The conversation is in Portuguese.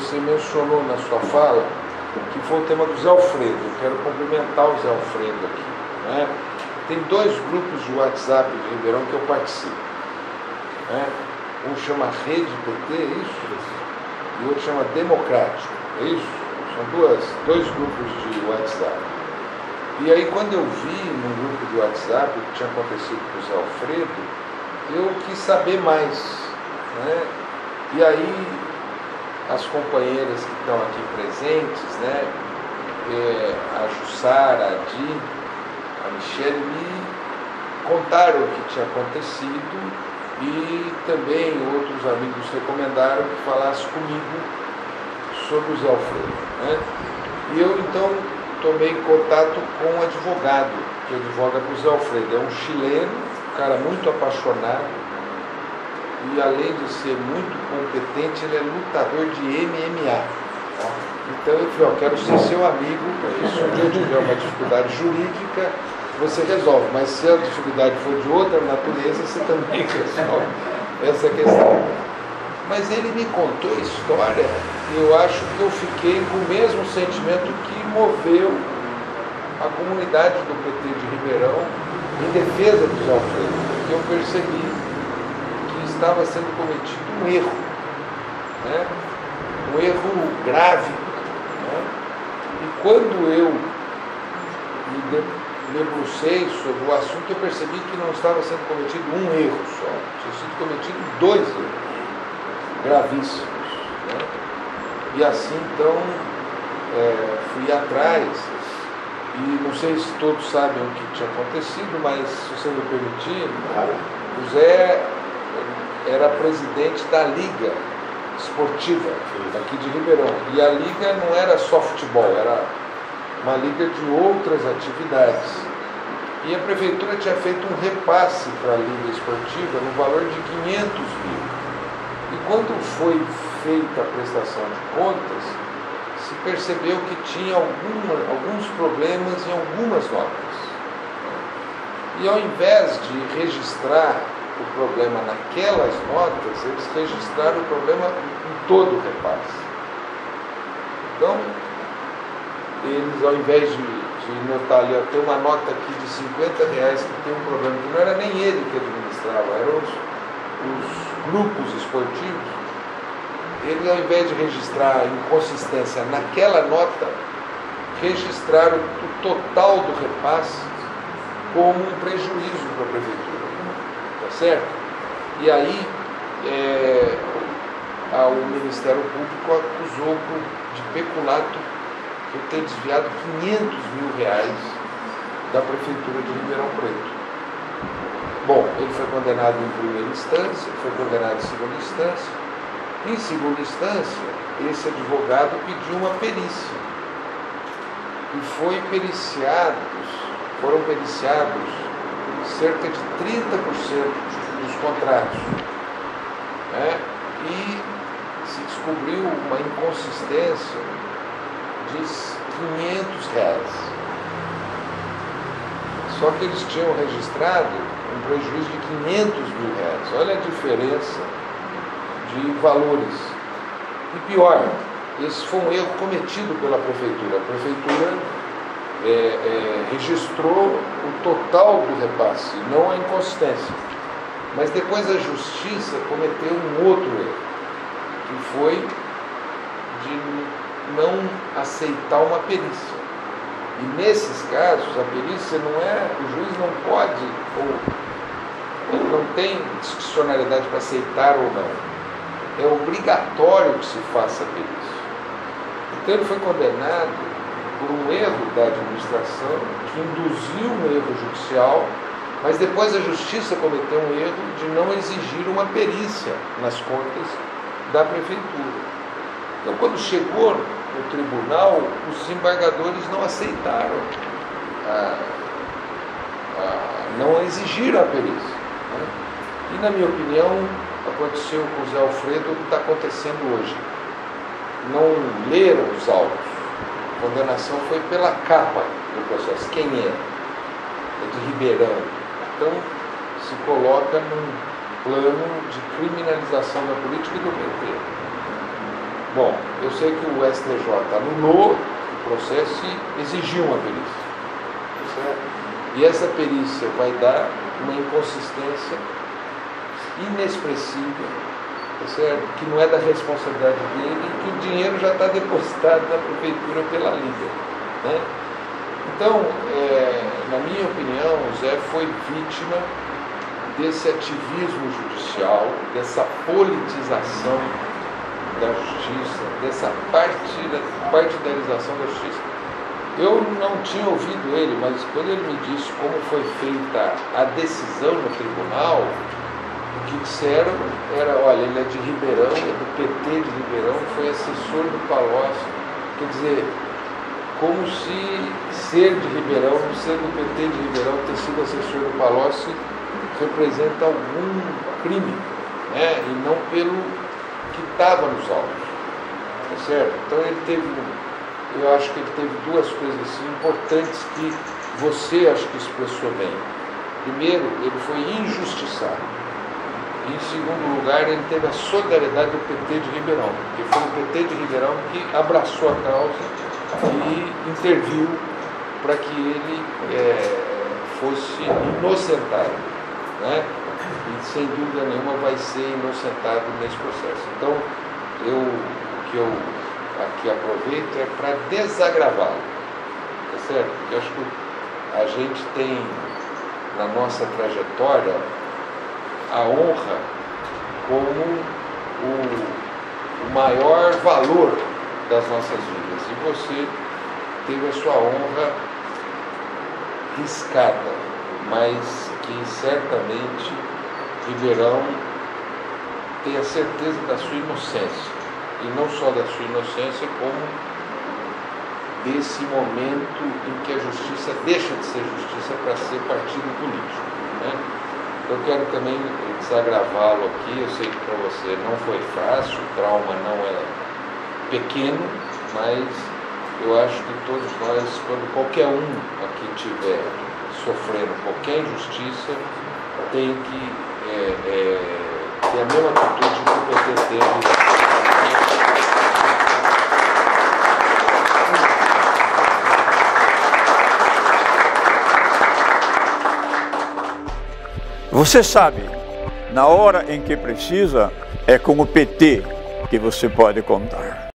você mencionou na sua fala, que foi o tema do Zé Alfredo. Eu quero cumprimentar o Zé Alfredo aqui, né? Tem dois grupos de WhatsApp de Ribeirão que eu participo, né? Um chama Rede PT, é isso? E o outro chama Democrático, é isso? São dois grupos de WhatsApp. E aí, quando eu vi num grupo de WhatsApp o que tinha acontecido com o Zé Alfredo, eu quis saber mais, né? E aí, as companheiras que estão aqui presentes, né? A Jussara, a Di, a Michele, me contaram o que tinha acontecido e também outros amigos recomendaram que falasse comigo sobre o Zé Alfredo, né? E eu, então, tomei contato com um advogado que advoga para o Zé Alfredo. É um chileno, um cara muito apaixonado e, além de ser muito competente, ele é lutador de MMA. Então eu falei, quero ser seu amigo, porque se um dia eu tiver uma dificuldade jurídica, você resolve, mas se a dificuldade for de outra natureza, você também resolve essa questão. Mas ele me contou a história e eu acho que eu fiquei com o mesmo sentimento que moveu a comunidade do PT de Ribeirão em defesa do Zé Alfredo, porque eu percebi que estava sendo cometido um erro, né? Um erro grave, né? E quando eu me debrucei sobre o assunto, eu percebi que não estava sendo cometido um erro só, tinha sido cometido dois erros gravíssimos, né? E assim, então, fui atrás, e não sei se todos sabem o que tinha acontecido, mas, se você me permitir, o Zé era presidente da Liga Esportiva aqui de Ribeirão, e a Liga não era só futebol, era uma liga de outras atividades. E a prefeitura tinha feito um repasse para a Liga Esportiva no valor de 500 mil. E quando foi feita a prestação de contas, se percebeu que tinha alguns problemas em algumas notas. E ao invés de registrar o problema naquelas notas, eles registraram o problema em todo o repasse. Então, eles, ao invés de notar ali, tem uma nota aqui de R$50 que tem um problema, que não era nem ele que administrava, eram os grupos esportivos, eles, ao invés de registrar a inconsistência naquela nota, registraram o total do repasse como um prejuízo para a prefeitura, tá certo? E aí o Ministério Público acusou de peculato por ter desviado R$500 mil da prefeitura de Ribeirão Preto. Bom, ele foi condenado em primeira instância, foi condenado em segunda instância. Em segunda instância, esse advogado pediu uma perícia. E foram periciados cerca de 30% dos contratos, né? E se descobriu uma inconsistência de R$500. Só que eles tinham registrado um prejuízo de R$500 mil. Olha a diferença de valores. E pior, esse foi um erro cometido pela prefeitura. A prefeitura registrou o total do repasse, não a inconsistência. Mas depois a justiça cometeu um outro erro, que foi de não aceitar uma perícia. E nesses casos, a perícia o juiz não pode, ele não tem discricionalidade para aceitar ou não. É obrigatório que se faça a perícia. Então ele foi condenado por um erro da administração que induziu um erro judicial, mas depois a justiça cometeu um erro de não exigir uma perícia nas contas da prefeitura. Então, quando chegou no tribunal, os desembargadores não aceitaram, não exigiram a perícia, né? E, na minha opinião, aconteceu com o Zé Alfredo o que está acontecendo hoje. Não leram os autos. A condenação foi pela capa do processo. Quem é? É de Ribeirão. Então, se coloca num plano de criminalização da política e do PT. Bom, eu sei que o STJ anulou o processo e exigiu uma perícia. Certo? E essa perícia vai dar uma inconsistência inexpressível, certo? Que não é da responsabilidade dele e que o dinheiro já está depositado na prefeitura pela Liga, né? Então, na minha opinião, o Zé foi vítima desse ativismo judicial, dessa politização da justiça, dessa partidarização da justiça. Eu não tinha ouvido ele, mas quando ele me disse como foi feita a decisão no tribunal, o que disseram era, olha, ele é de Ribeirão, é do PT de Ribeirão, foi assessor do Palocci. Quer dizer, como se ser de Ribeirão, ser do PT de Ribeirão, ter sido assessor do Palocci, representa algum crime, né? E não pelo que estava nos autos, tá certo? Então ele teve, eu acho que ele teve duas coisas assim, importantes que você acho que expressou bem. Primeiro, ele foi injustiçado. E, em segundo lugar, ele teve a solidariedade do PT de Ribeirão, porque foi o PT de Ribeirão que abraçou a causa e interviu para que ele fosse inocentado, né? E sem dúvida nenhuma vai ser inocentado nesse processo. Então, o que eu aqui aproveito é para desagravá-lo, tá certo? Porque eu acho que a gente tem na nossa trajetória a honra como o maior valor das nossas vidas. E você teve a sua honra riscada, mas que certamente Ribeirão tem a certeza da sua inocência. E não só da sua inocência, como desse momento em que a justiça deixa de ser justiça para ser partido político, né? Eu quero também desagravá-lo aqui. Eu sei que para você não foi fácil, o trauma não é pequeno, mas eu acho que todos nós, quando qualquer um aqui estiver sofrendo qualquer injustiça, tem que ter a mesma atitude que o PT teve. Você sabe, na hora em que precisa, é com o PT que você pode contar.